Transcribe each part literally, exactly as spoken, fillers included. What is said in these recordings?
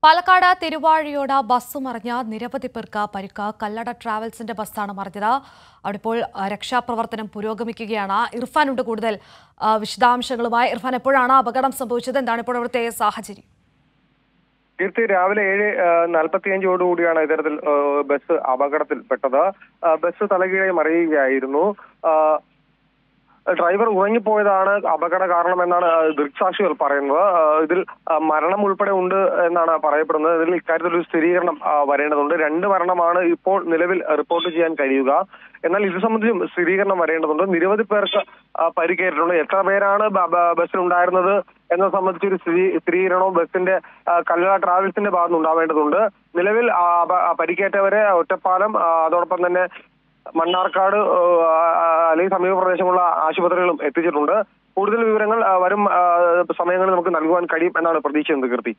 Palakkad Thiruvazhiyode bus മറിഞ്ഞ നിരവധി പേർക്ക് പരിക്ക്. കല്ലട ട്രാവൽസിന്റെ ബസ്സാണ് മറിഞ്ഞത്. അവിടെപ്പോൾ രക്ഷാപ്രവർത്തനം പുരോഗമിക്കുകയാണ്. ഇർഫാൻ ഉണ്ട് കൂടുതൽ വിശദാംശങ്ങളുമായി. ഇർഫാൻ, എപ്പോഴാണ് അപകടം സംഭവിച്ചത്? എന്താണ് ഇപ്പോൾ അവിടുത്തെ സാഹചര്യം? കീർത്തി, രാവിലെ ഏഴ് നാൽപ്പത്തിയഞ്ചോടുകൂടിയാണ് ഇത്തരത്തിൽ ബസ് അപകടത്തിൽപ്പെട്ടത്. ബസ് തലകീഴായി മറിയുകയായിരുന്നു. ഡ്രൈവർ ഉറങ്ങിപ്പോയതാണ് അപകട കാരണമെന്നാണ് ദൃക്സാക്ഷികൾ പറയുന്നത്. ഇതിൽ മരണം ഉൾപ്പെടെ ഉണ്ട് എന്നാണ് പറയപ്പെടുന്നത്. ഇതിൽ ഇക്കാര്യത്തിൽ ഒരു സ്ഥിരീകരണം വരേണ്ടതുണ്ട്. രണ്ട് മരണമാണ് ഇപ്പോൾ നിലവിൽ റിപ്പോർട്ട് ചെയ്യാൻ കഴിയുക. എന്നാൽ ഇത് സംബന്ധിച്ചും സ്ഥിരീകരണം വരേണ്ടതുണ്ട്. നിരവധി പേർക്ക് പരിക്കേറ്റിട്ടുണ്ട്. എത്ര പേരാണ് ബസ്സിലുണ്ടായിരുന്നത് എന്നത് സംബന്ധിച്ചൊരു സ്ഥിരീകരണവും ബസിന്റെ കല്ലട ട്രാവൽസിന്റെ ഭാഗത്ത് ഉണ്ടാവേണ്ടതുണ്ട്. നിലവിൽ പരിക്കേറ്റവരെ ഒറ്റപ്പാലം, അതോടൊപ്പം തന്നെ മണ്ണാർക്കാട് അല്ലെങ്കിൽ സമീപ പ്രദേശമുള്ള ആശുപത്രികളും എത്തിച്ചിട്ടുണ്ട്. കൂടുതൽ വിവരങ്ങൾ വരും സമയങ്ങളിൽ നമുക്ക് നൽകുവാൻ കഴിയും എന്നാണ് പ്രതീക്ഷിക്കുന്നത്. കീർത്തി,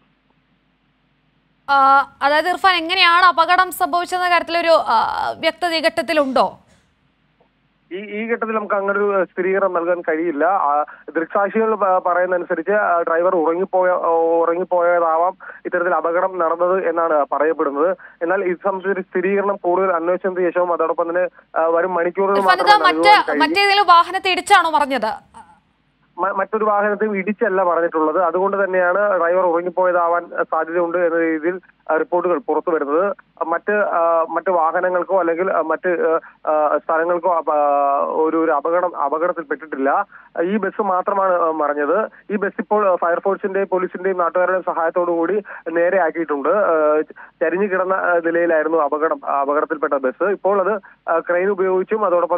അതായത് ഇർഫാൻ, എങ്ങനെയാണ് അപകടം സംഭവിച്ചെന്ന കാര്യത്തിലൊരു വ്യക്തത ഈ ഘട്ടത്തിലുണ്ടോ? ഈ ഈ ഘട്ടത്തിൽ നമുക്ക് അങ്ങനെ ഒരു സ്ഥിരീകരണം നൽകാൻ കഴിയില്ല. ദൃക്സാക്ഷികൾ പറയുന്നതനുസരിച്ച് ഡ്രൈവർ ഉറങ്ങിപ്പോയ ഉറങ്ങിപ്പോയതാവാം ഇത്തരത്തിൽ അപകടം നടന്നത് എന്നാണ് പറയപ്പെടുന്നത്. എന്നാൽ ഇത് സംബന്ധിച്ച സ്ഥിരീകരണം കൂടുതൽ അന്വേഷണത്തിന് ശേഷവും അതോടൊപ്പം തന്നെ വരും മണിക്കൂറുകൾ മറ്റേതെങ്കിലും വാഹനത്തെ ഇടിച്ചാണോ പറഞ്ഞത്? മറ്റൊരു വാഹനത്തെ ഇടിച്ചല്ല പറഞ്ഞിട്ടുള്ളത്. അതുകൊണ്ട് തന്നെയാണ് ഡ്രൈവർ ഉറങ്ങിപ്പോയതാവാൻ സാധ്യതയുണ്ട് എന്ന രീതിയിൽ റിപ്പോർട്ടുകൾ പുറത്തു വരുന്നത്. മറ്റ് മറ്റ് വാഹനങ്ങൾക്കോ അല്ലെങ്കിൽ മറ്റ് സ്ഥലങ്ങൾക്കോ ഒരു ഒരു അപകടം അപകടത്തിൽപ്പെട്ടിട്ടില്ല. ഈ ബസ് മാത്രമാണ് മറിഞ്ഞത്. ഈ ബസ് ഇപ്പോൾ ഫയർഫോഴ്സിന്റെയും പോലീസിന്റെയും നാട്ടുകാരുടെയും സഹായത്തോടു കൂടി നേരെ ആക്കിയിട്ടുണ്ട്. ചരിഞ്ഞു കിടന്ന നിലയിലായിരുന്നു അപകടം അപകടത്തിൽപ്പെട്ട ബസ്. ഇപ്പോൾ അത് ക്രെയിൻ ഉപയോഗിച്ചും അതോടൊപ്പം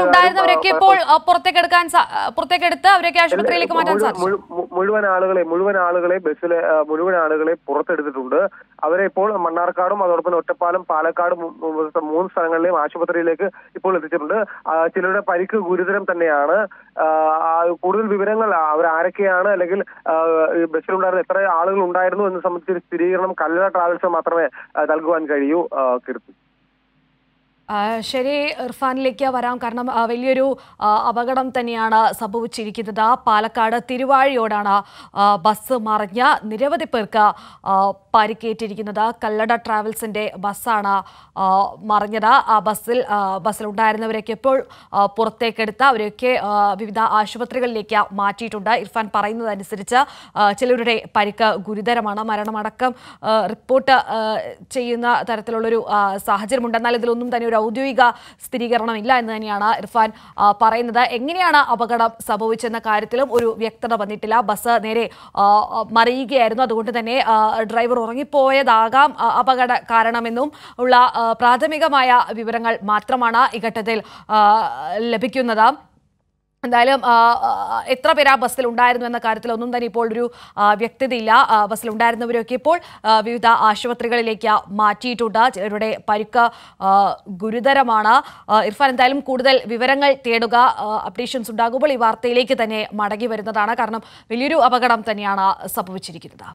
മുഴുവൻ ആളുകളെ മുഴുവൻ ആളുകളെ ബസ്സിലെ മുഴുവൻ ആളുകളെ പുറത്തെടുത്തിട്ടുണ്ട്. അവരെ ഇപ്പോൾ മണ്ണാർക്കാടും അതോടൊപ്പം ഒറ്റപ്പാലം, പാലക്കാട് മൂന്ന് സ്ഥലങ്ങളിലെയും ആശുപത്രിയിലേക്ക് ഇപ്പോൾ എത്തിച്ചിട്ടുണ്ട്. ചിലരുടെ പരിക്ക് ഗുരുതരം തന്നെയാണ്. കൂടുതൽ വിവരങ്ങൾ അവരാരൊക്കെയാണ് അല്ലെങ്കിൽ ബസ്സിലുണ്ടായിരുന്ന എത്ര ആളുകൾ ഉണ്ടായിരുന്നു എന്ന് സംബന്ധിച്ച് സ്ഥിരീകരണം കല്ലട ട്രാവൽസ് മാത്രമേ നൽകുവാൻ കഴിയൂ. കീർത്തി, ശരി, ഇർഫാനിലേക്ക് വരാം. കാരണം വലിയൊരു അപകടം തന്നെയാണ് സംഭവിച്ചിരിക്കുന്നത്. പാലക്കാട് തിരുവാഴിയോടാണ് ബസ് മറിഞ്ഞ നിരവധി പേർക്ക് പരിക്കേറ്റിരിക്കുന്നത്. കല്ലട ട്രാവൽസിന്റെ ബസ്സാണ് മറിഞ്ഞത്. ആ ബസ്സിൽ ബസ്സിലുണ്ടായിരുന്നവരൊക്കെ ഇപ്പോൾ പുറത്തേക്കെടുത്ത് അവരൊക്കെ വിവിധ ആശുപത്രികളിലേക്ക് മാറ്റിയിട്ടുണ്ട്. ഇർഫാൻ പറയുന്നതനുസരിച്ച് ചിലരുടെ പരിക്ക് ഗുരുതരമാണ്. മരണമടക്കം റിപ്പോർട്ട് ചെയ്യുന്ന തരത്തിലുള്ളൊരു സാഹചര്യമുണ്ട്. എന്നാൽ ഇതിലൊന്നും തന്നെ ഔദ്യോഗിക സ്ഥിരീകരണം ഇല്ല എന്ന് തന്നെയാണ് ഇർഫാൻ പറയുന്നത്. എങ്ങനെയാണ് അപകടം സംഭവിച്ചെന്ന കാര്യത്തിലും ഒരു വ്യക്തത വന്നിട്ടില്ല. ബസ് നേരെ മറിയുകയായിരുന്നു. അതുകൊണ്ട് തന്നെ ഡ്രൈവർ ഉറങ്ങിപ്പോയതാകാം അപകട കാരണമെന്നും ഉള്ള പ്രാഥമികമായ വിവരങ്ങൾ മാത്രമാണ് ഈ ഘട്ടത്തിൽ ലഭിക്കുന്നത്. എന്തായാലും എത്ര പേര് ആ ബസ്സിൽ ഉണ്ടായിരുന്നു എന്ന കാര്യത്തിൽ ഒന്നും തന്നെ ഇപ്പോൾ ഒരു വ്യക്തതയില്ല. ബസ്സിലുണ്ടായിരുന്നവരൊക്കെ ഇപ്പോൾ വിവിധ ആശുപത്രികളിലേക്ക് മാറ്റിയിട്ടുണ്ട്. ചിലരുടെ പരിക്ക് ഗുരുതരമാണ്. ഇർഫാൻ, എന്തായാലും കൂടുതൽ വിവരങ്ങൾ തേടുക. അപ്ഡേഷൻസ് ഉണ്ടാകുമ്പോൾ ഈ വാർത്തയിലേക്ക് തന്നെ മടങ്ങി വരുന്നതാണ്. കാരണം വലിയൊരു അപകടം തന്നെയാണ് സംഭവിച്ചിരിക്കുന്നത്.